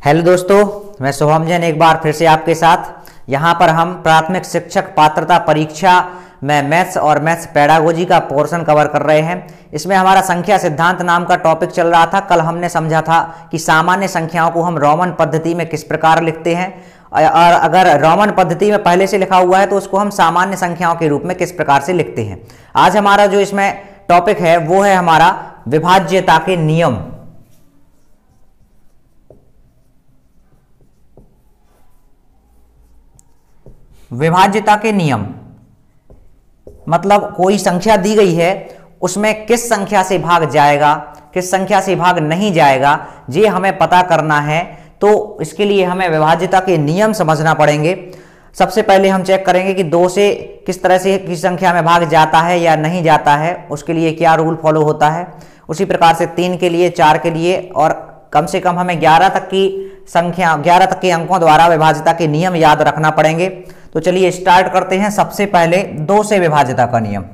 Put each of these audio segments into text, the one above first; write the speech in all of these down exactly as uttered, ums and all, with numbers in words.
Hello दोस्तों, मैं शुभम जैन एक बार फिर से आपके साथ। यहाँ पर हम प्राथमिक शिक्षक पात्रता परीक्षा में मैथ्स और मैथ्स पेडागोजी का पोर्शन कवर कर रहे हैं। इसमें हमारा संख्या सिद्धांत नाम का टॉपिक चल रहा था। कल हमने समझा था कि सामान्य संख्याओं को हम रोमन पद्धति में किस प्रकार लिखते हैं, और अगर रोमन पद्धति में पहले से लिखा हुआ है तो उसको हम सामान्य संख्याओं के रूप में किस प्रकार से लिखते हैं। आज हमारा जो इसमें टॉपिक है वो है हमारा विभाज्यता के नियम। विभाज्यता के नियम मतलब कोई संख्या दी गई है, उसमें किस संख्या से भाग जाएगा, किस संख्या से भाग नहीं जाएगा, ये हमें पता करना है। तो इसके लिए हमें विभाज्यता के नियम समझना पड़ेंगे। सबसे पहले हम चेक करेंगे कि दो से किस तरह से किस संख्या में भाग जाता है या नहीं जाता है, उसके लिए क्या रूल फॉलो होता है। उसी प्रकार से तीन के लिए, चार के लिए, और कम से कम हमें ग्यारह तक की संख्या, ग्यारह तक के अंकों द्वारा विभाज्यता के नियम याद रखना पड़ेंगे। तो चलिए स्टार्ट करते हैं। सबसे पहले दो से विभाज्यता का नियम।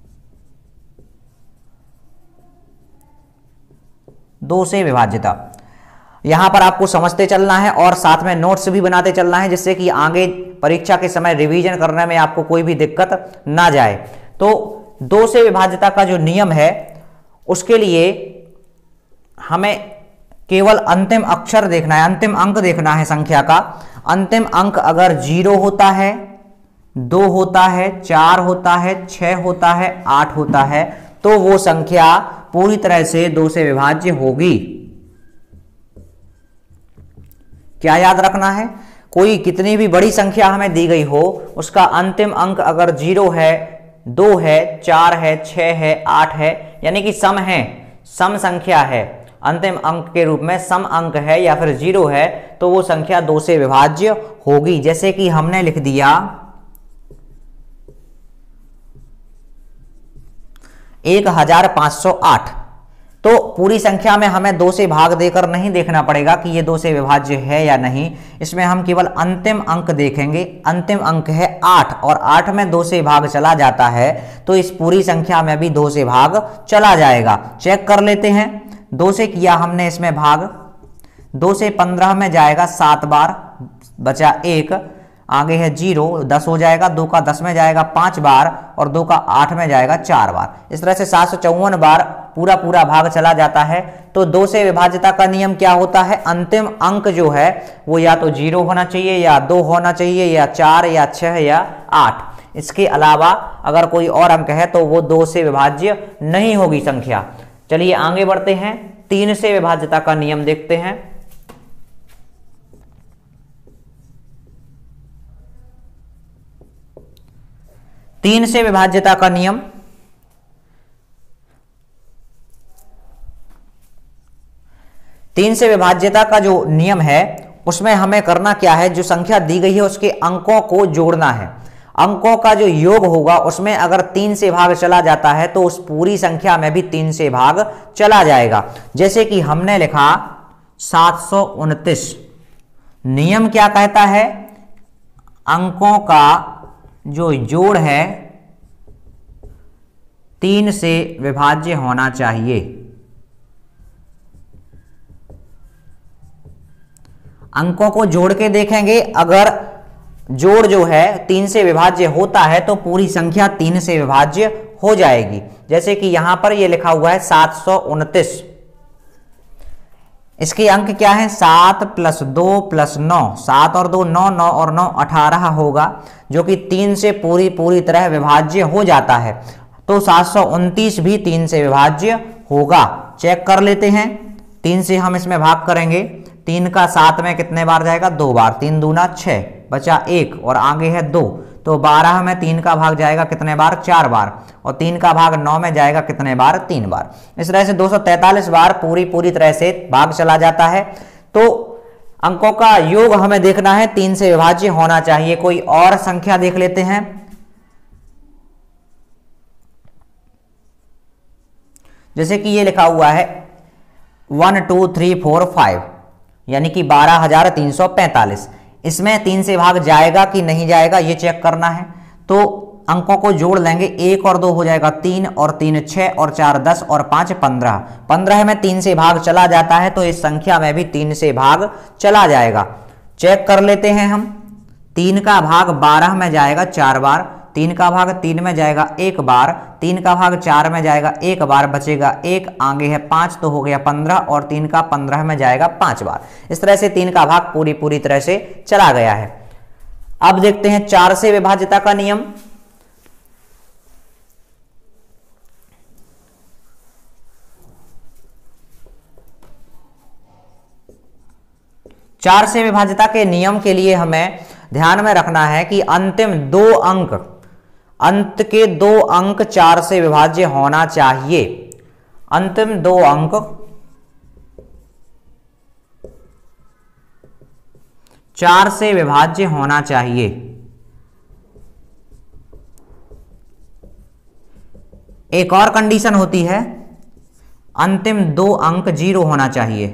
दो से विभाज्यता यहां पर आपको समझते चलना है और साथ में नोट्स भी बनाते चलना है, जिससे कि आगे परीक्षा के समय रिवीजन करने में आपको कोई भी दिक्कत ना जाए। तो दो से विभाज्यता का जो नियम है उसके लिए हमें केवल अंतिम अक्षर देखना है, अंतिम अंक देखना है संख्या का। अंतिम अंक अगर जीरो होता है, दो होता है, चार होता है, छह होता है, आठ होता है, तो वो संख्या पूरी तरह से दो से विभाज्य होगी। क्या याद रखना है? कोई कितनी भी बड़ी संख्या हमें दी गई हो, उसका अंतिम अंक अगर जीरो है, दो है, चार है, छह है, आठ है, यानी कि सम है, सम संख्या है, अंतिम अंक के रूप में सम अंक है या फिर जीरो है, तो वो संख्या दो से विभाज्य होगी। जैसे कि हमने लिख दिया एक हजार पांच सौ आठ, तो पूरी संख्या में हमें दो से भाग देकर नहीं देखना पड़ेगा कि ये दो से विभाज्य है या नहीं। इसमें हम केवल अंतिम अंक देखेंगे। अंतिम अंक है आठ, और आठ में दो से भाग चला जाता है तो इस पूरी संख्या में भी दो से भाग चला जाएगा। चेक कर लेते हैं। दो से किया हमने इसमें भाग, दो से पंद्रह में जाएगा सात बार, बचा एक, आगे है जीरो, दस हो जाएगा, दो का दस में जाएगा पांच बार, और दो का आठ में जाएगा चार बार। इस तरह से सात सौ चौवन बार पूरा पूरा भाग चला जाता है। तो दो से विभाज्यता का नियम क्या होता है? अंतिम अंक जो है वो या तो जीरो होना चाहिए, या दो होना चाहिए, या चार, या छह, या आठ। इसके अलावा अगर कोई और अंक है तो वो दो से विभाज्य नहीं होगी संख्या। चलिए आगे बढ़ते हैं। तीन से विभाज्यता का नियम देखते हैं। तीन से विभाज्यता का नियम तीन से विभाज्यता का जो नियम है उसमें हमें करना क्या है? जो संख्या दी गई है उसके अंकों को जोड़ना है। अंकों का जो योग होगा उसमें अगर तीन से भाग चला जाता है तो उस पूरी संख्या में भी तीन से भाग चला जाएगा। जैसे कि हमने लिखा सात सौ उनतीस। नियम क्या कहता है? अंकों का जो जोड़ है तीन से विभाज्य होना चाहिए। अंकों को जोड़ के देखेंगे, अगर जोड़ जो है तीन से विभाज्य होता है तो पूरी संख्या तीन से विभाज्य हो जाएगी। जैसे कि यहां पर ये लिखा हुआ है सात सौ उनतीस। इसके अंक क्या है? सात प्लस दो प्लस नौ, सात और दो नौ, नौ और नौ अठारह होगा, जो कि तीन से पूरी पूरी तरह विभाज्य हो जाता है। तो सात सौ उनतीस भी तीन से विभाज्य होगा। चेक कर लेते हैं। तीन से हम इसमें भाग करेंगे, तीन का सात में कितने बार जाएगा? दो बार, तीन दूना छह, बचा एक, और आगे है दो, तो बारह में तीन का भाग जाएगा कितने बार? चार बार, और तीन का भाग नौ में जाएगा कितने बार? तीन बार। इस तरह से दो सौ तैंतालीस बार पूरी पूरी तरह से भाग चला जाता है। तो अंकों का योग हमें देखना है, तीन से विभाज्य होना चाहिए। कोई और संख्या देख लेते हैं। जैसे कि ये लिखा हुआ है one two three four five, यानी कि बारह हजार तीन सौ पैंतालीस। इसमें तीन से भाग जाएगा कि नहीं जाएगा ये चेक करना है। तो अंकों को जोड़ लेंगे, एक और दो हो जाएगा तीन, और तीन छः, और चार दस, और पाँच पंद्रह। पंद्रह में तीन से भाग चला जाता है तो इस संख्या में भी तीन से भाग चला जाएगा। चेक कर लेते हैं हम। तीन का भाग बारह में जाएगा चार बार, तीन का भाग तीन में जाएगा एक बार, तीन का भाग चार में जाएगा एक बार, बचेगा एक, आगे है पाँच तो हो गया पंद्रह, और तीन का पंद्रह में जाएगा पाँच बार। इस तरह से तीन का भाग पूरी पूरी तरह से चला गया है। अब देखते हैं चार से विभाज्यता का नियम। चार से विभाज्यता के नियम के लिए हमें ध्यान में रखना है कि अंतिम दो अंक, अंत के दो अंक चार से विभाज्य होना चाहिए। अंतिम दो अंक चार से विभाज्य होना चाहिए। एक और कंडीशन होती है, अंतिम दो अंक जीरो होना चाहिए।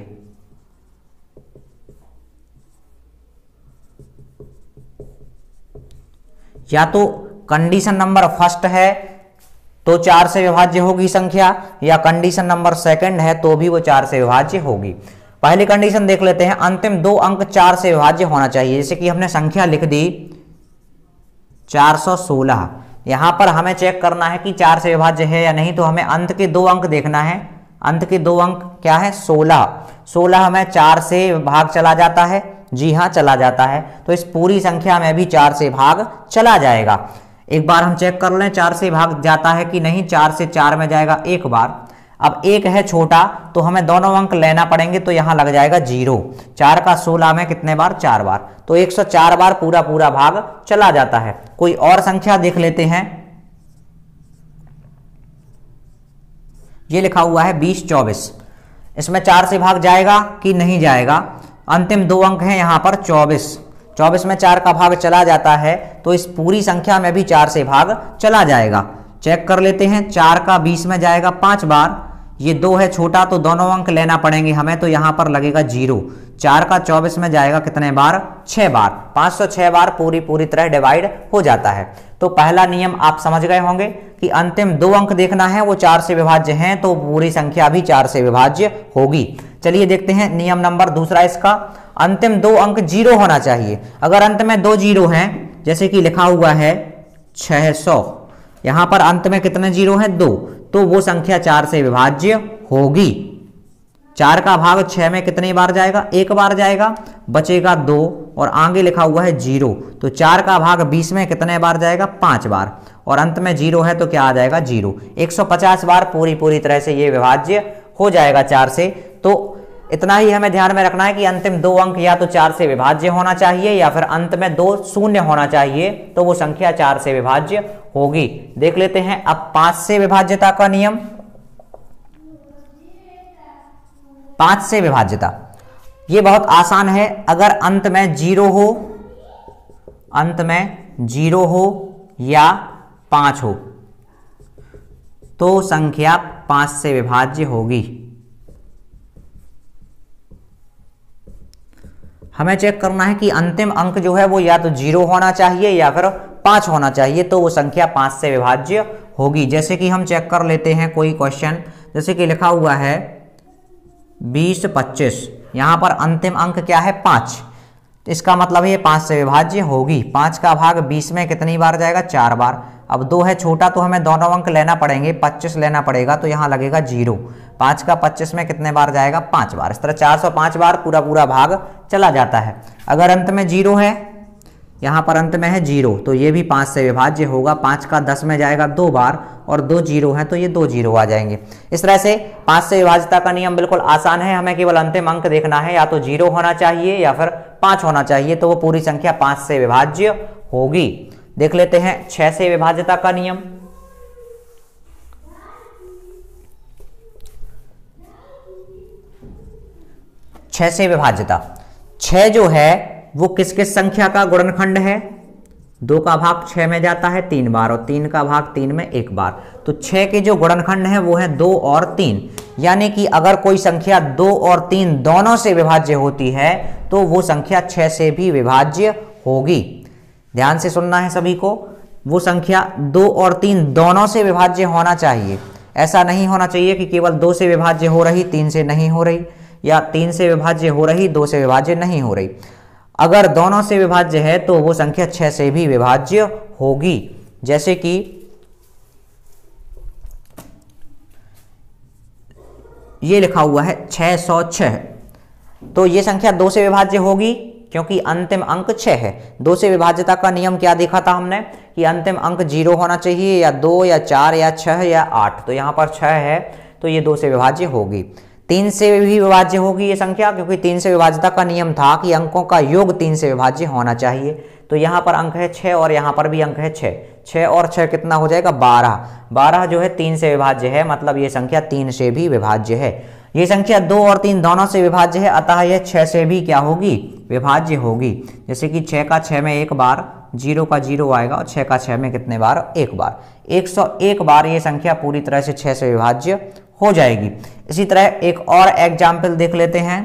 या तो कंडीशन नंबर फर्स्ट है तो चार से विभाज्य होगी संख्या, या कंडीशन नंबर सेकंड है तो भी वो चार से विभाज्य होगी। पहली कंडीशन देख लेते हैं, अंतिम दो अंक चार से विभाज्य होना चाहिए। जैसे कि हमने संख्या लिख दी चार सौ सोलह, यहां पर हमें चेक करना है कि चार से विभाज्य है या नहीं, तो हमें अंत के दो अंक देखना है। अंत के दो अंक क्या है? सोलह। सोलह हमें चार से भाग चला जाता है, जी हाँ चला जाता है, तो इस पूरी संख्या में भी चार से भाग चला जाएगा। एक बार हम चेक कर लें चार से भाग जाता है कि नहीं। चार से चार में जाएगा एक बार। अब एक है छोटा तो हमें दोनों अंक लेना पड़ेंगे, तो यहां लग जाएगा जीरो। चार का सोलह में कितने बार? चार बार, तो एक सौ चार बार पूरा पूरा भाग चला जाता है। कोई और संख्या देख लेते हैं। ये लिखा हुआ है बीस चौबीस, इसमें चार से भाग जाएगा कि नहीं जाएगा? अंतिम दो अंक हैं यहाँ पर चौबीस। चौबीस में चार का भाग चला जाता है तो इस पूरी संख्या में भी चार से भाग चला जाएगा। चेक कर लेते हैं। चार का बीस में जाएगा पांच बार, ये दो है छोटा तो दोनों अंक लेना पड़ेंगे हमें, तो यहाँ पर लगेगा जीरो। चार का चौबीस में जाएगा कितने बार? छह बार। पाँच सौ छह बार पूरी पूरी तरह डिवाइड हो जाता है। तो पहला नियम आप समझ गए होंगे कि अंतिम दो अंक देखना है, वो चार से विभाज्य हैं तो पूरी संख्या भी चार से विभाज्य होगी। चलिए देखते हैं नियम नंबर दूसरा इसका, अंतिम दो अंक जीरो होना चाहिए। अगर अंत में दो जीरो हैं, जैसे कि लिखा हुआ है छह सौ, यहां पर अंत में कितने जीरो हैं? दो, तो वो संख्या चार से विभाज्य होगी। चार का भाग छह में कितनी बार जाएगा? एक बार जाएगा, बचेगा दो, और आगे लिखा हुआ है जीरो, तो चार का भाग बीस में कितने बार जाएगा? पांच बार, और अंत में जीरो है तो क्या आ जाएगा? जीरो। एक सौ पचास बार पूरी पूरी तरह से ये विभाज्य हो जाएगा चार से। तो इतना ही हमें ध्यान में रखना है कि अंतिम दो अंक या तो चार से विभाज्य होना चाहिए या फिर अंत में दो शून्य होना चाहिए, तो वो संख्या चार से विभाज्य होगी। देख लेते हैं अब पांच से विभाज्यता का नियम। पांच से विभाज्यता ये बहुत आसान है। अगर अंत में जीरो हो, अंत में जीरो हो या पांच हो तो संख्या पांच से विभाज्य होगी। हमें चेक करना है कि अंतिम अंक जो है वो या तो जीरो होना चाहिए या फिर पांच होना चाहिए, तो वो संख्या पांच से विभाज्य होगी। जैसे कि हम चेक कर लेते हैं कोई क्वेश्चन, जैसे कि लिखा हुआ है बीस पच्चीस, यहां पर अंतिम अंक क्या है? पांच, इसका मतलब है ये पांच से विभाज्य होगी। पांच का भाग बीस में कितनी बार जाएगा? चार बार। अब दो है छोटा तो हमें दोनों अंक लेना पड़ेंगे, पच्चीस लेना पड़ेगा, तो यहाँ लगेगा जीरो। पांच का पच्चीस में कितने बार जाएगा? पांच बार। इस तरह चार सौ पांच बार पूरा पूरा भाग चला जाता है। अगर अंत में जीरो है, यहाँ पर अंत में है जीरो, तो ये भी पांच से विभाज्य होगा। पांच का दस में जाएगा दो बार, और दो जीरो है तो ये दो जीरो आ जाएंगे। इस तरह से पांच से विभाज्यता का नियम बिल्कुल आसान है। हमें केवल अंतिम अंक देखना है, या तो जीरो होना चाहिए या फिर पांच होना चाहिए, तो वो पूरी संख्या पांच से विभाज्य होगी। देख लेते हैं छह से विभाज्यता का नियम। छह से विभाज्यता, छह जो है वो किस किस संख्या का गुणनखंड है? दो का भाग छह में जाता है तीन बार, और तीन का भाग तीन में एक बार, तो छह के जो गुणनखंड है वो है दो और तीन। यानी कि अगर कोई संख्या दो और तीन दोनों से विभाज्य होती है तो वो संख्या छह से भी विभाज्य होगी। ध्यान से सुनना है सभी को। वो संख्या दो और तीन दोनों से विभाज्य होना चाहिए। ऐसा नहीं होना चाहिए कि केवल दो से विभाज्य हो रही तीन से नहीं हो रही, या तीन से विभाज्य हो रही दो से विभाज्य नहीं हो रही। अगर दोनों से विभाज्य है तो वो संख्या छह से भी विभाज्य होगी। जैसे कि ये लिखा हुआ है छह सौ छह, तो ये संख्या दो से विभाज्य होगी क्योंकि अंतिम अंक छह है। दो से विभाज्यता का नियम क्या देखा था हमने कि अंतिम अंक जीरो होना चाहिए, या दो या चार या छह या आठ। तो यहाँ पर छह है तो ये दो से विभाज्य होगी। तीन से भी विभाज्य होगी ये संख्या, क्योंकि तीन से विभाज्यता का नियम था कि अंकों का योग तीन से विभाज्य होना चाहिए। तो यहाँ पर अंक है छः और यहाँ पर भी अंक है छः। छः और छः कितना हो जाएगा? बारह। बारह जो है तीन से विभाज्य है, मतलब ये संख्या तीन से भी विभाज्य है। ये संख्या दो और तीन दोनों से विभाज्य है, अतः यह छः से भी क्या होगी? विभाज्य होगी। जैसे कि छः का छः में एक बार, जीरो का जीरो आएगा, और छः का छः में कितने बार? एक बार। एक सौ एक बार ये संख्या पूरी तरह से छः से विभाज्य हो जाएगी। इसी तरह एक और एग्जाम्पल देख लेते हैं।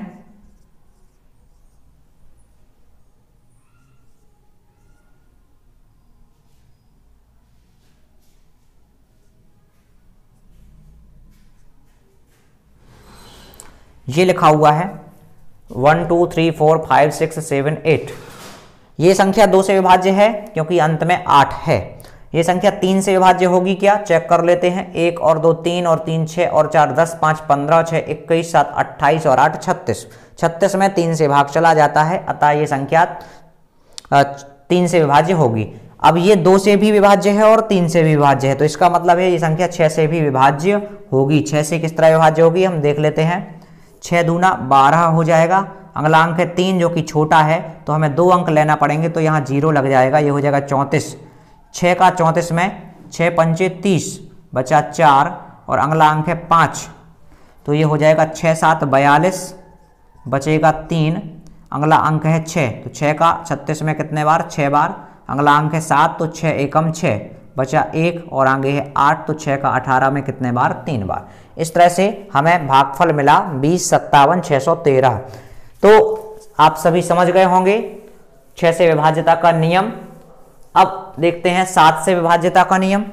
ये लिखा हुआ है one two three four five six seven eight. ये संख्या दो से विभाज्य है क्योंकि अंत में आठ है। ये संख्या तीन से विभाज्य होगी क्या? चेक कर लेते हैं। एक और दो तीन, और तीन छः, और चार दस, पाँच पंद्रह, छः इक्कीस, सात अट्ठाईस, और आठ छत्तीस। छत्तीस में तीन से भाग चला जाता है, अतः ये संख्या तीन से विभाज्य होगी। अब ये दो से भी विभाज्य है और तीन से भी विभाज्य है, तो इसका मतलब है ये संख्या छः से भी विभाज्य होगी। छः से किस तरह विभाज्य होगी हम देख लेते हैं। छः दूना बारह हो जाएगा। अगला अंक है तीन जो कि छोटा है, तो हमें दो अंक लेना पड़ेंगे, तो यहाँ जीरो लग जाएगा, ये हो जाएगा चौंतीस। छः का चौंतीस में छः पंचे तीस, बचा चार, और अगला अंक है पाँच, तो ये हो जाएगा छः सात बयालीस, बचेगा तीन। अगला अंक है छः, तो छः का छत्तीस में कितने बार? छः बार। अगला अंक है सात, तो छः एकम छः, बचा एक, और आगे है आठ, तो छः का अठारह में कितने बार? तीन बार। इस तरह से हमें भागफल मिला बीस सत्तावन छः सौ तेरह। तो आप सभी समझ गए होंगे छः से विभाज्यता का नियम। अब देखते हैं सात से विभाज्यता का नियम।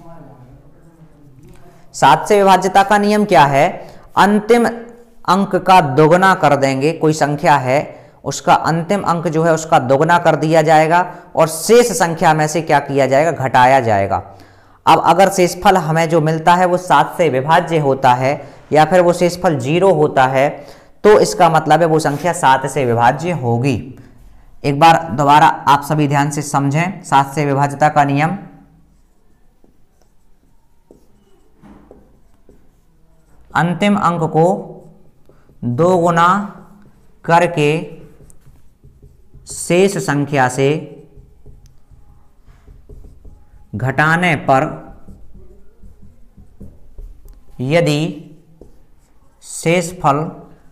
सात से विभाज्यता का नियम क्या है? अंतिम अंक का दोगुना कर देंगे। कोई संख्या है, उसका अंतिम अंक जो है उसका दोगुना कर दिया जाएगा, और शेष संख्या में से क्या किया जाएगा? घटाया जाएगा। अब अगर शेषफल हमें जो मिलता है वो सात से विभाज्य होता है, या फिर वो शेषफल जीरो होता है, तो इसका मतलब है वो संख्या सात से विभाज्य होगी। एक बार दोबारा आप सभी ध्यान से समझें सात से विभाज्यता का नियम। अंतिम अंक को दो गुना करके शेष संख्या से घटाने पर यदि शेषफल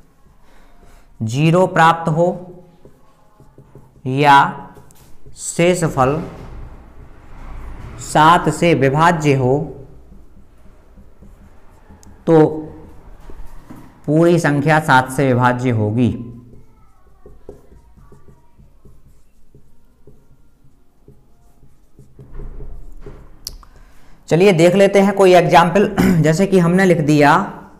जीरो प्राप्त हो या शेषफल सात से विभाज्य हो, तो पूरी संख्या सात से विभाज्य होगी। चलिए देख लेते हैं कोई एग्जाम्पल। जैसे कि हमने लिख दिया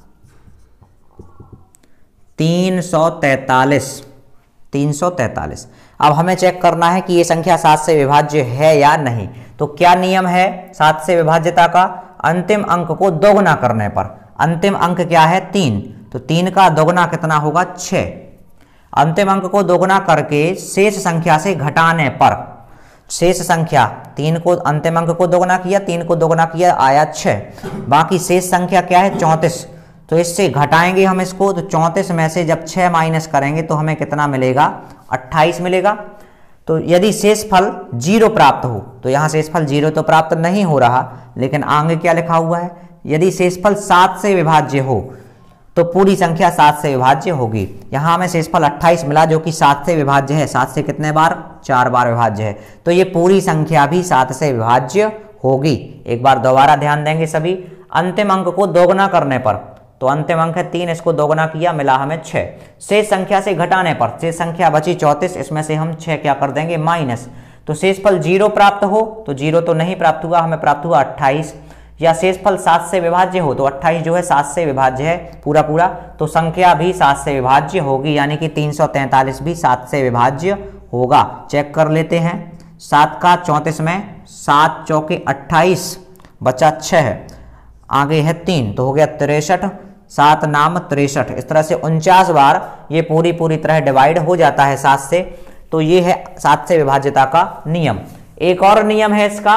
तीन सौ तैतालीस। तीन सौ तैतालीस। अब हमें चेक करना है कि ये संख्या सात से विभाज्य है या नहीं। तो क्या नियम है सात से विभाज्यता का? अंतिम अंक को दोगुना करने पर। अंतिम अंक क्या है? तीन। तो तीन का दोगुना कितना होगा? छः। अंतिम अंक को दोगुना करके शेष संख्या से घटाने पर, शेष संख्या तीन को अंतिम अंक को दोगुना किया, तीन को दोगुना किया, आया छः। बाकी शेष संख्या क्या है? चौंतीस। तो इससे घटाएंगे हम इसको, तो चौंतीस में से जब छः माइनस करेंगे तो हमें कितना मिलेगा? अट्ठाईस मिलेगा। तो यदि शेषफल जीरो प्राप्त हो, तो यहाँ शेषफल जीरो तो प्राप्त नहीं हो रहा, लेकिन आगे क्या लिखा हुआ है? यदि शेषफल सात से विभाज्य हो तो पूरी संख्या सात से विभाज्य होगी। यहाँ हमें शेषफल अट्ठाईस मिला जो कि सात से विभाज्य है। सात से कितने बार? चार बार विभाज्य है, तो ये पूरी संख्या भी सात से विभाज्य होगी। एक बार दोबारा ध्यान देंगे सभी। अंतिम अंक को दोगुना करने पर, तो अंतिम अंक है तीन, इसको दोगुना किया, मिला हमें छः। शेष संख्या से घटाने पर शेष संख्या बची चौंतीस, इसमें से हम छः क्या कर देंगे? माइनस। तो शेषफल जीरो प्राप्त हो तो जीरो तो नहीं प्राप्त हुआ, हमें प्राप्त हुआ अट्ठाईस, या शेषफल सात से विभाज्य हो तो अट्ठाईस जो है सात से विभाज्य है पूरा पूरा, तो संख्या भी सात से विभाज्य होगी, यानी कि तीन सौ तैंतालीस भी सात से विभाज्य होगा। चेक कर लेते हैं। सात का चौंतीस में सात चौके अट्ठाईस, बचा छः, आगे है तीन, तो हो गया तिरसठ, सात नाम तिरसठ। इस तरह से उनचास बार ये पूरी पूरी तरह डिवाइड हो जाता है सात से। तो ये है सात से विभाज्यता का नियम। एक और नियम है इसका,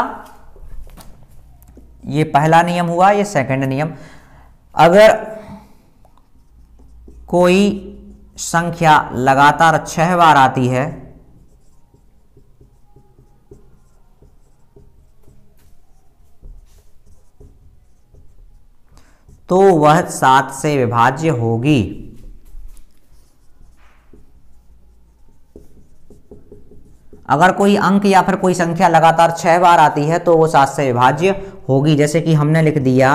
ये पहला नियम हुआ, ये सेकंड नियम। अगर कोई संख्या लगातार छह बार आती है तो वह सात से विभाज्य होगी। अगर कोई अंक या फिर कोई संख्या लगातार छह बार आती है तो वो सात से विभाज्य होगी। जैसे कि हमने लिख दिया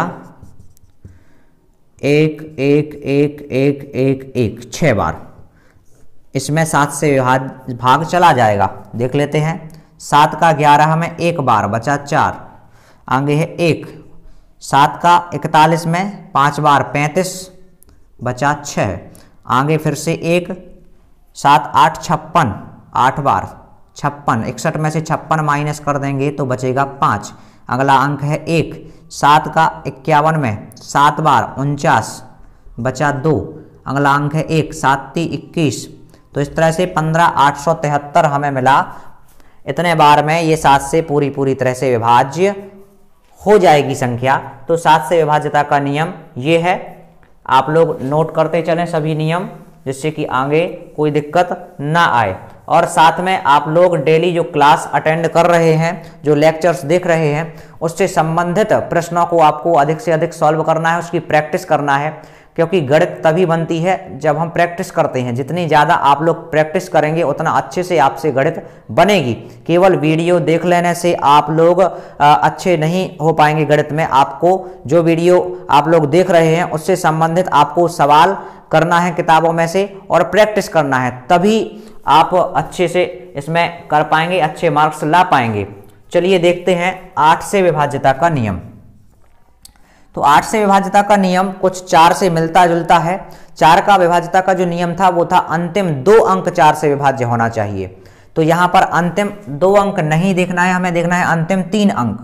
एक एक एक एक एक एक छह बार, इसमें सात से विभाज्य भाग चला जाएगा। देख लेते हैं। सात का ग्यारह में एक बार, बचा चार, आगे है एक। सात का इकतालीस में पांच बार, पैंतीस, बचा छः, आगे फिर से एक। सात आठ छप्पन, आठ बार छप्पन, इकसठ में से छप्पन माइनस कर देंगे तो बचेगा पाँच, अगला अंक है एक। सात का इक्यावन में सात बार, उनचास, बचा दो, अगला अंक है एक। सात ती इक्कीस, तो इस तरह से पंद्रह आठ सौ तिहत्तर हमें मिला। इतने बार में ये सात से पूरी पूरी तरह से विभाज्य हो जाएगी संख्या। तो सात से विभाज्यता का नियम ये है। आप लोग नोट करते चलें सभी नियम, जिससे कि आगे कोई दिक्कत ना आए। और साथ में आप लोग डेली जो क्लास अटेंड कर रहे हैं, जो लेक्चर्स देख रहे हैं, उससे संबंधित प्रश्नों को आपको अधिक से अधिक सॉल्व करना है, उसकी प्रैक्टिस करना है। क्योंकि गणित तभी बनती है जब हम प्रैक्टिस करते हैं। जितनी ज़्यादा आप लोग प्रैक्टिस करेंगे उतना अच्छे से आपसे गणित बनेगी। केवल वीडियो देख लेने से आप लोग अच्छे नहीं हो पाएंगे गणित में। आपको जो वीडियो आप लोग देख रहे हैं उससे संबंधित आपको सवाल करना है किताबों में से और प्रैक्टिस करना है, तभी आप अच्छे से इसमें कर पाएंगे, अच्छे मार्क्स ला पाएंगे। चलिए देखते हैं आठ से विभाज्यता का नियम। तो आठ से विभाज्यता का नियम कुछ चार से मिलता जुलता है। चार का विभाज्यता का जो नियम था वो था अंतिम दो अंक चार से विभाज्य होना चाहिए। तो यहां पर अंतिम दो अंक नहीं देखना है, हमें देखना है अंतिम तीन अंक।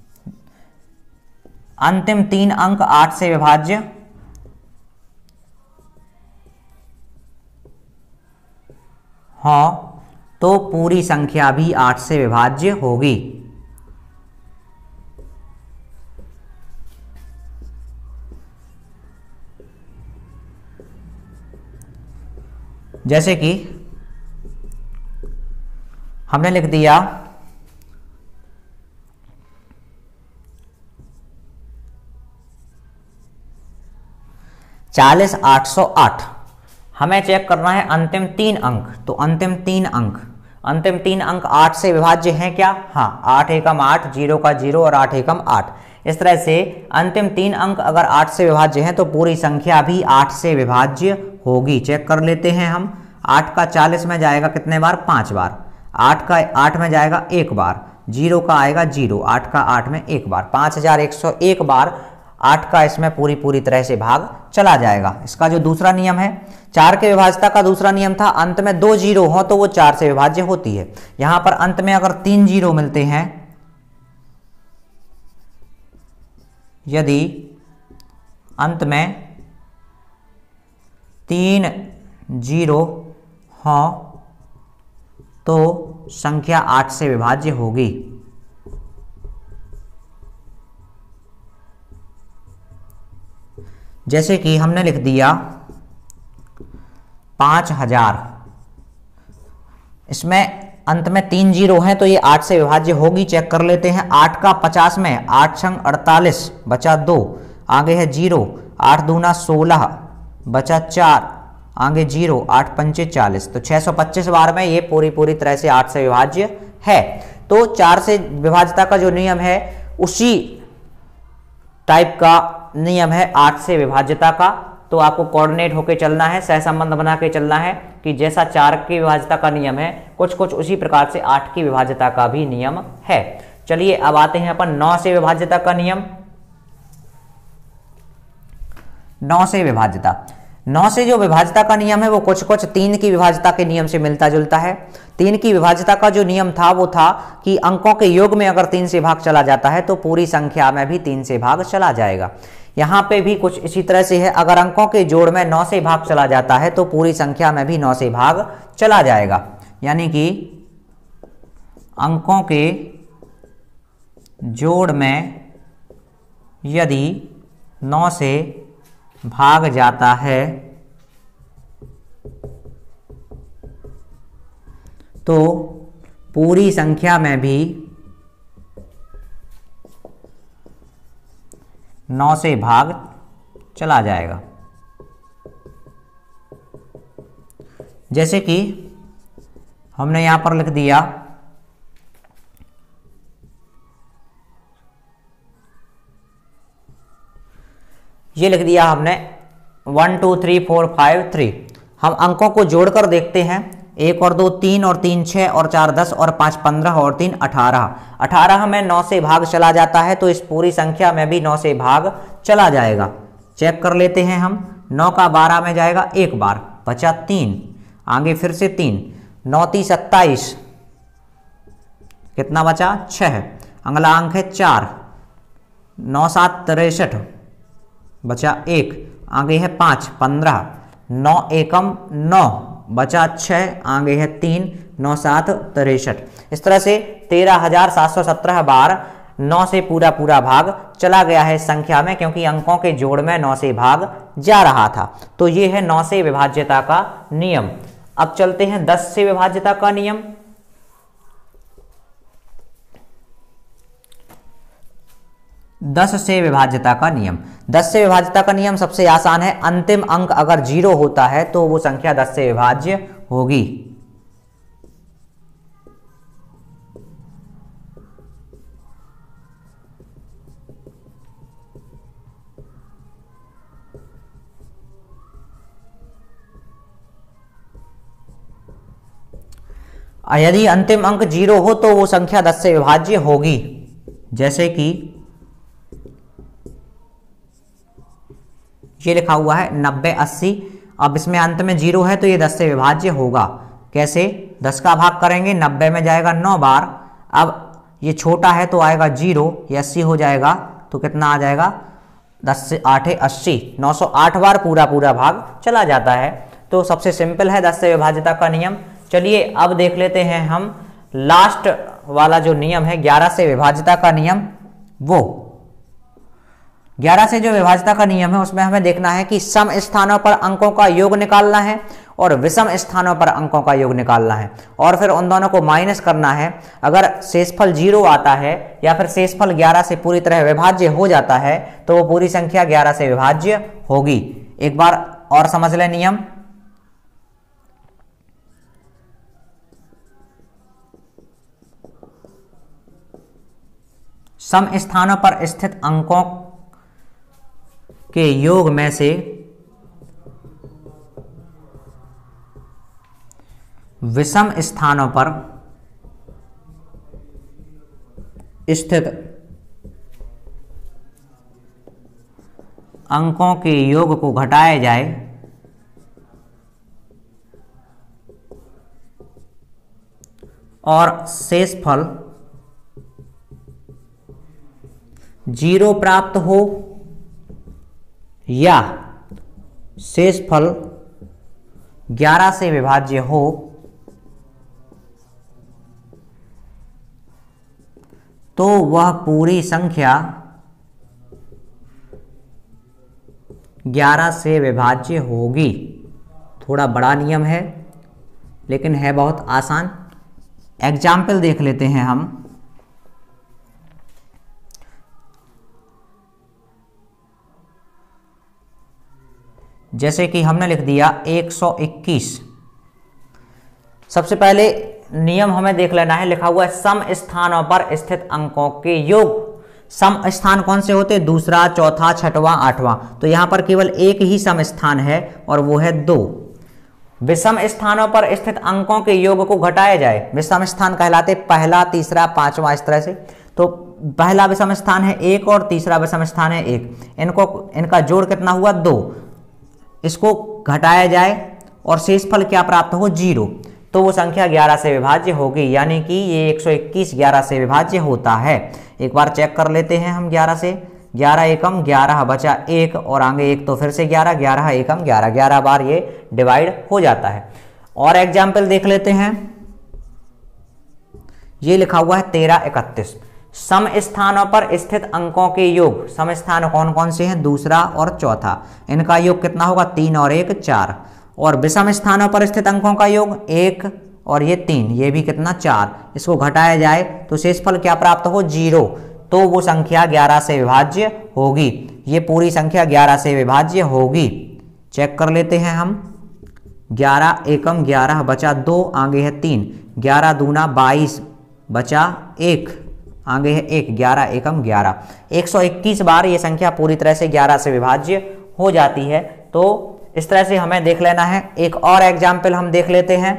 अंतिम तीन अंक आठ से विभाज्य हाँ, तो पूरी संख्या भी आठ से विभाज्य होगी। जैसे कि हमने लिख दिया चालीस आठ सौ आठ। हमें चेक करना है अंतिम तीन अंक। तो अंतिम तीन अंक अंतिम तीन अंक आठ से विभाज्य हैं क्या? हाँ, आठ एकम आठ, जीरो का जीरो और आठ एकम आठ। इस तरह से अंतिम तीन अंक अगर आठ से विभाज्य हैं तो पूरी संख्या भी आठ से विभाज्य होगी। चेक कर लेते हैं हम। आठ का चालीस में जाएगा कितने बार? पाँच बार। आठ का आठ में जाएगा एक बार। जीरो का आएगा जीरो। आठ का आठ में एक बार। पाँच हजार एक सौ एक बार आठ का इसमें पूरी पूरी तरह से भाग चला जाएगा। इसका जो दूसरा नियम है, चार के विभाज्यता का दूसरा नियम था अंत में दो जीरो हो तो वो चार से विभाज्य होती है। यहां पर अंत में अगर तीन जीरो मिलते हैं, यदि अंत में तीन जीरो हो तो संख्या आठ से विभाज्य होगी। जैसे कि हमने लिख दिया पांच हजार, इसमें अंत में तीन जीरो हैं तो ये आठ से विभाज्य होगी। चेक कर लेते हैं। आठ का पचास में आठ छंग अड़तालीस, बचा दो, आगे है जीरो। आठ दूना सोलह, बचा चार, आगे जीरो। आठ पंचे चालीस, तो छह सौ पच्चीस बार में ये पूरी पूरी तरह से आठ से विभाज्य है। तो चार से विभाज्यता का जो नियम है उसी टाइप का नियम है आठ से विभाज्यता का। तो आपको कोऑर्डिनेट होके चलना है, सहसंबंध बना के चलना है। कि जैसा चार की विभाज्यता का नियम है कुछ कुछ उसी प्रकार से आठ की विभाज्यता का भी नियम है। चलिए अब आते हैं अपन नौ से विभाज्यता का नियम। नौ से विभाज्यता, नौ से जो विभाज्यता का नियम है वो कुछ कुछ तीन की विभाज्यता के नियम से मिलता जुलता है। तीन की विभाज्यता का जो नियम था वो था कि अंकों के योग में अगर तीन से भाग चला जाता है तो पूरी संख्या में भी तीन से भाग चला जाएगा। यहाँ पे भी कुछ इसी तरह से है, अगर अंकों के जोड़ में नौ से भाग चला जाता है तो पूरी संख्या में भी नौ से भाग चला जाएगा। यानी कि अंकों के जोड़ में यदि नौ से भाग जाता है तो पूरी संख्या में भी नौ से भाग चला जाएगा। जैसे कि हमने यहां पर लिख दिया ये लिख दिया हमने one two three four five three. हम अंकों को जोड़कर देखते हैं, एक और दो तीन और तीन छः और चार दस और पाँच पंद्रह और तीन अठारह। अठारह में नौ से भाग चला जाता है तो इस पूरी संख्या में भी नौ से भाग चला जाएगा। चेक कर लेते हैं हम, नौ का बारह में जाएगा एक बार, बचा तीन, आगे फिर से तीन, नौ तीस सत्ताईस, कितना बचा छः, अगला अंक है चार, नौ सात तिरसठ, बचा एक, आगे है पाँच पंद्रह, नौ एकम नौ, बचा छः, आगे है तीन, नौ सात तिरसठ। इस तरह से तेरह हजार सात सौ सत्रह बार नौ से पूरा पूरा भाग चला गया है इस संख्या में, क्योंकि अंकों के जोड़ में नौ से भाग जा रहा था। तो ये है नौ से विभाज्यता का नियम। अब चलते हैं दस से विभाज्यता का नियम। दस से विभाज्यता का नियम, दस से विभाज्यता का नियम सबसे आसान है। अंतिम अंक अगर जीरो होता है तो वो संख्या दस से विभाज्य होगी। यदि अंतिम अंक जीरो हो तो वो संख्या दस से विभाज्य होगी। जैसे कि ये लिखा हुआ है नब्बे अस्सी, अब इसमें अंत में जीरो है तो ये दस से विभाज्य होगा। कैसे? दस का भाग करेंगे, नब्बे में जाएगा नौ बार, अब ये छोटा है तो आएगा जीरो, ये अस्सी हो जाएगा तो कितना आ जाएगा, दस से आठ अस्सी, नौ सौ आठ बार पूरा पूरा भाग चला जाता है। तो सबसे सिंपल है दस से विभाज्यता का नियम। चलिए अब देख लेते हैं हम लास्ट वाला जो नियम है ग्यारह से विभाज्यता का नियम। वो ग्यारह से जो विभाज्यता का नियम है उसमें हमें देखना है कि सम स्थानों पर अंकों का योग निकालना है और विषम स्थानों पर अंकों का योग निकालना है, और फिर उन दोनों को माइनस करना है। अगर शेषफल जीरो आता है या फिर शेषफल ग्यारह से पूरी तरह विभाज्य हो जाता है तो वो पूरी संख्या ग्यारह से विभाज्य होगी। एक बार और समझ लें नियम। सम स्थानों पर स्थित अंकों के योग में से विषम स्थानों पर स्थित अंकों के योग को घटाया जाए और शेषफल जीरो प्राप्त हो या शेषफल ग्यारह से विभाज्य हो तो वह पूरी संख्या ग्यारह से विभाज्य होगी। थोड़ा बड़ा नियम है लेकिन है बहुत आसान। एग्जाम्पल देख लेते हैं हम। जैसे कि हमने लिख दिया एक सौ इक्कीस। सबसे पहले नियम हमें देख लेना है, लिखा हुआ है सम स्थानों पर स्थित अंकों के योग। सम स्थान कौन से होते हैं? दूसरा, चौथा, छठवां, आठवां। तो यहां पर केवल एक ही सम स्थान है और वो है दो। विषम स्थानों पर स्थित अंकों के योग को घटाया जाए। विषम स्थान कहलाते पहला, तीसरा, पांचवा, इस तरह से। तो पहला विषम स्थान है एक और तीसरा विषम स्थान है एक, इनको इनका जोड़ कितना हुआ दो, इसको घटाया जाए और शेषफल क्या प्राप्त हो जीरो, तो वो संख्या ग्यारह से विभाज्य होगी, यानी कि ये एक सौ इक्कीस ग्यारह से विभाज्य होता है। एक बार चेक कर लेते हैं हम ग्यारह से, ग्यारह एकम ग्यारह बचा एक और आगे एक तो फिर से ग्यारह, ग्यारह एकम ग्यारह, ग्यारह बार ये डिवाइड हो जाता है। और एग्जाम्पल देख लेते हैं, ये लिखा हुआ है तेरह इकतीस। सम स्थानों पर स्थित अंकों के योग, सम स्थान कौन कौन से हैं, दूसरा और चौथा, इनका योग कितना होगा तीन और एक चार। और विषम स्थानों पर स्थित अंकों का योग एक और ये तीन, ये भी कितना चार, इसको घटाया जाए तो शेषफल क्या प्राप्त हो जीरो, तो वो संख्या ग्यारह से विभाज्य होगी। ये पूरी संख्या ग्यारह से विभाज्य होगी। चेक कर लेते हैं हम, ग्यारह एकम ग्यारह बचा दो, आगे है तीन, ग्यारह दूना बाईस बचा एक, आगे है एक, ग्यारह एकम ग्यारह, एक सौ इक्कीस बार ये संख्या पूरी तरह से ग्यारह से विभाज्य हो जाती है। तो इस तरह से हमें देख लेना है। एक और एग्जाम्पल हम देख लेते हैं,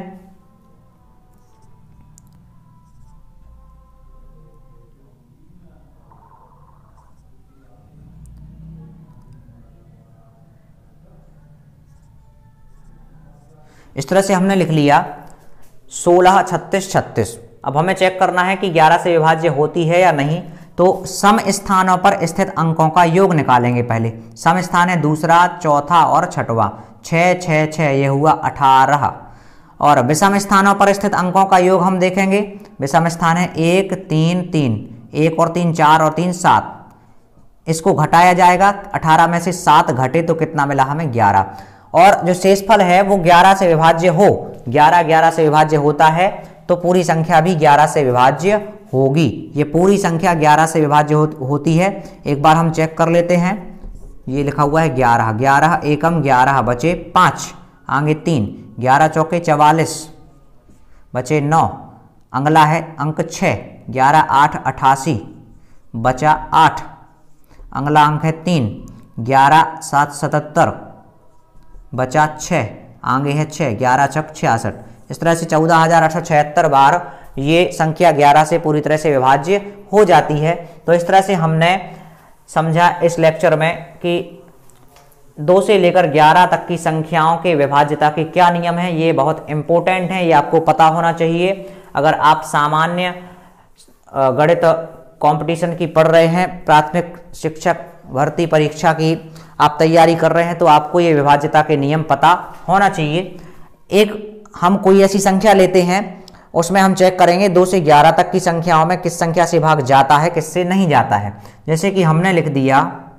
इस तरह से हमने लिख लिया सोलह छत्तीस छत्तीस। अब हमें चेक करना है कि ग्यारह से विभाज्य होती है या नहीं। तो सम स्थानों पर स्थित अंकों का योग निकालेंगे पहले। सम स्थान है दूसरा, चौथा और छठवां, छः छः छः, ये हुआ अठारह। और विषम स्थानों पर स्थित अंकों का योग हम देखेंगे। विषम स्थान है एक तीन तीन, एक और तीन चार और तीन सात, इसको घटाया जाएगा, अठारह में से सात घटे तो कितना मिला हमें ग्यारह। और जो शेषफल है वो ग्यारह से विभाज्य हो, ग्यारह ग्यारह से विभाज्य होता है तो पूरी संख्या भी ग्यारह से विभाज्य होगी। ये पूरी संख्या ग्यारह से विभाज्य हो, होती है। एक बार हम चेक कर लेते हैं, ये लिखा हुआ है ग्यारह, ग्यारह एकम ग्यारह बचे पाँच, आगे तीन, ग्यारह चौके चवालीस बचे नौ, अगला है अंक छः, ग्यारह आठ अठासी बचा आठ, अगला अंक है तीन, ग्यारह सात सतहत्तर बचा छः, आगे है छः, ग्यारह छक छियासठ। इस तरह से चौदह हजार आठ सौ छिहत्तर बार ये संख्या ग्यारह से पूरी तरह से विभाज्य हो जाती है। तो इस तरह से हमने समझा इस लेक्चर में कि दो से लेकर ग्यारह तक की संख्याओं के विभाज्यता के क्या नियम हैं। ये बहुत इंपॉर्टेंट है, ये आपको पता होना चाहिए। अगर आप सामान्य गणित कंपटीशन की पढ़ रहे हैं, प्राथमिक शिक्षक भर्ती परीक्षा की आप तैयारी कर रहे हैं, तो आपको ये विभाज्यता के नियम पता होना चाहिए। एक हम कोई ऐसी संख्या लेते हैं, उसमें हम चेक करेंगे दो से ग्यारह तक की संख्याओं में किस संख्या से भाग जाता है, किससे नहीं जाता है। जैसे कि हमने लिख दिया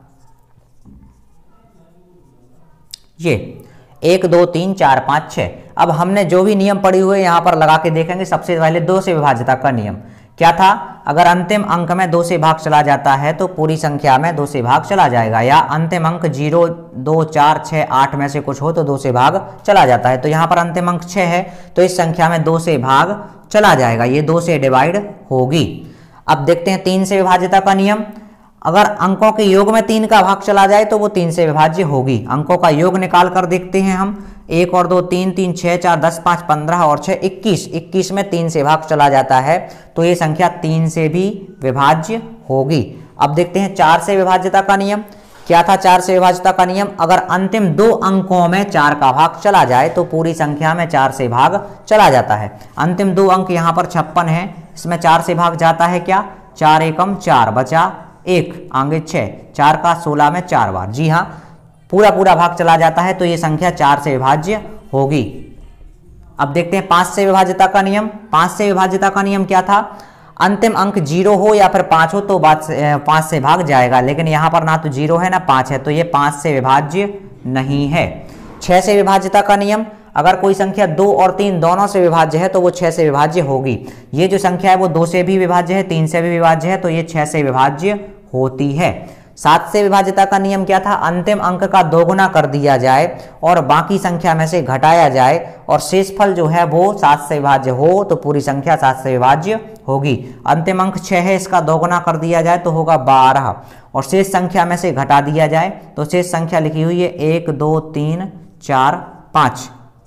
ये एक दो तीन चार पाँच छः। अब हमने जो भी नियम पढ़े हुए यहाँ पर लगा के देखेंगे। सबसे पहले दो से विभाज्यता का नियम क्या था, अगर अंतिम अंक में दो से भाग चला जाता है तो पूरी संख्या में दो से भाग चला जाएगा, या अंतिम अंक जीरो दो चार छः आठ में से कुछ हो तो दो से भाग चला जाता है। तो यहाँ पर अंतिम अंक छः है तो इस संख्या में दो से भाग चला जाएगा, ये दो से डिवाइड होगी। अब देखते हैं तीन से विभाज्यता का नियम, अगर अंकों के योग में तीन का भाग चला जाए तो वो तीन से विभाज्य होगी। अंकों का योग निकाल कर देखते हैं हम, एक और दो तीन, तीन छः चार दस पाँच पंद्रह और छः इक्कीस, इक्कीस में तीन से भाग चला जाता है तो ये संख्या तीन से भी विभाज्य होगी। अब देखते हैं चार से विभाज्यता का नियम क्या था। चार से विभाज्यता का नियम, अगर अंतिम दो अंकों में चार का भाग चला जाए तो पूरी संख्या में चार से भाग चला जाता है। अंतिम दो अंक यहाँ पर छप्पन है, इसमें चार से भाग जाता है क्या, चार एकम चार बचा एक, आगे छः, चार का सोलह में चार बार, जी हाँ पूरा पूरा भाग चला जाता है तो ये संख्या चार से विभाज्य होगी। अब देखते हैं पांच से विभाज्यता का नियम। पांच से विभाज्यता का नियम क्या था, अंतिम अंक जीरो हो या फिर पांच हो तो बात पांच से भाग जाएगा, लेकिन यहाँ पर ना तो जीरो है ना पांच है तो ये पांच से विभाज्य नहीं है। छह से विभाज्यता का नियम, अगर कोई संख्या दो और तीन दोनों से विभाज्य है तो वो छह से विभाज्य होगी। ये जो संख्या है वो दो से भी विभाज्य है, तीन से भी विभाज्य है तो ये छह से विभाज्य होती है। सात से विभाज्यता का नियम क्या था, अंतिम अंक का दोगुना कर दिया जाए और बाकी संख्या में से घटाया जाए और शेषफल जो है वो सात से विभाज्य हो तो पूरी संख्या सात से विभाज्य होगी। अंतिम अंक छः है, इसका दोगुना कर दिया जाए तो होगा बारह और शेष संख्या में से घटा दिया जाए तो शेष संख्या लिखी हुई है एक दो तीन चार पाँच,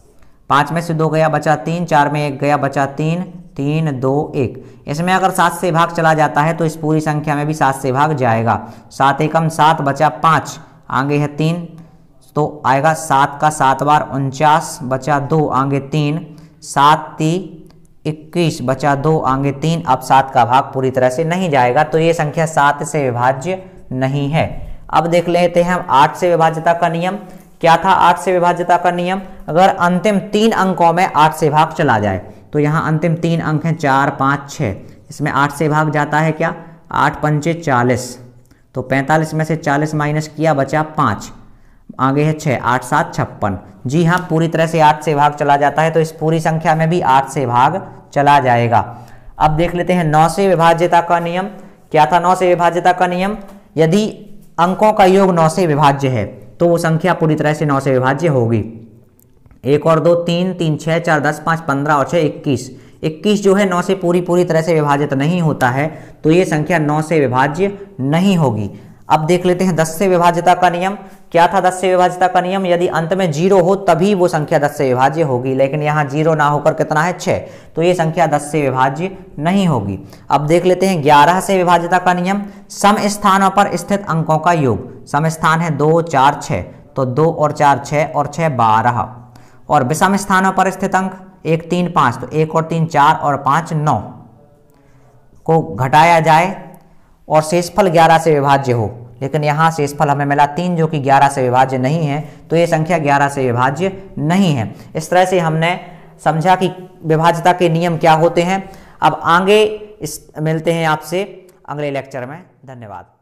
पाँच में से दो गया बचा तीन, चार में एक गया बचा तीन, तीन दो एक। इसमें अगर सात से भाग चला जाता है तो इस पूरी संख्या में भी सात से भाग जाएगा। सात एकम सात बचा पाँच, आगे है तीन, तो आएगा सात का सात बार उनचास बचा दो, आगे तीन, सात ती इक्कीस बचा दो, आगे तीन। अब सात का भाग पूरी तरह से नहीं जाएगा, तो ये संख्या सात से विभाज्य नहीं है। अब देख लेते हैं हम आठ से विभाज्यता का नियम। क्या था आठ से विभाज्यता का नियम? अगर अंतिम तीन अंकों में आठ से भाग चला जाए, तो यहाँ अंतिम तीन अंक हैं चार, पाँच, छः, इसमें आठ से भाग जाता है क्या? आठ पंचे चालीस, तो पैंतालीस में से चालीस माइनस किया बचा पाँच, आगे है छः, आठ सात छप्पन। जी हाँ, पूरी तरह से आठ से भाग चला जाता है, तो इस पूरी संख्या में भी आठ से भाग चला जाएगा। अब देख लेते हैं नौ से विभाज्यता का नियम। क्या था नौ से विभाज्यता का नियम? यदि अंकों का योग नौ से विभाज्य है तो वो संख्या पूरी तरह से नौ से विभाज्य होगी। एक और दो तीन, तीन छः, चार दस, पाँच पंद्रह और छः इक्कीस। इक्कीस जो है नौ से पूरी पूरी तरह से विभाजित नहीं होता है, तो ये संख्या नौ से विभाज्य नहीं होगी। अब देख लेते हैं दस से विभाज्यता का नियम। क्या था दस से विभाज्यता का नियम? यदि अंत में जीरो हो तभी वो संख्या दस से विभाज्य होगी, लेकिन यहाँ जीरो ना होकर कितना है? छः, तो ये संख्या दस से विभाज्य नहीं होगी। अब देख लेते हैं ग्यारह से विभाज्यता का नियम। सम स्थानों पर स्थित अंकों का योग। सम स्थान है दो, चार, छः, तो दो और चार छः और छः बारह। और विषम स्थानों पर स्थित अंक एक, तीन, पाँच, तो एक और तीन चार और पाँच नौ को घटाया जाए और शेषफल ग्यारह से विभाज्य हो, लेकिन यहाँ शेषफल हमें मिला तीन जो कि ग्यारह से विभाज्य नहीं है, तो ये संख्या ग्यारह से विभाज्य नहीं है। इस तरह से हमने समझा कि विभाज्यता के नियम क्या होते हैं। अब आगे इस मिलते हैं आपसे अगले लेक्चर में। धन्यवाद।